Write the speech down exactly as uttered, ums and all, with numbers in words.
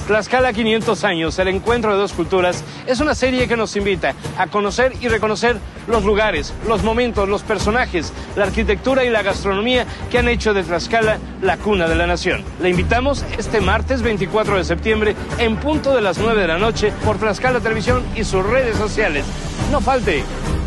Tlaxcala quinientos años, el encuentro de dos culturas, es una serie que nos invita a conocer y reconocer los lugares, los momentos, los personajes, la arquitectura y la gastronomía que han hecho de Tlaxcala la cuna de la nación. Le invitamos este martes veinticuatro de septiembre en punto de las nueve de la noche por Tlaxcala Televisión y sus redes sociales. No falte.